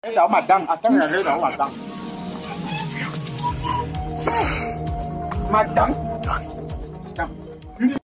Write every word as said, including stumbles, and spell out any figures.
Cái đậu mặt trăng, à trăng là cái đậu mặt trăng. Mặt trăng. Trăng.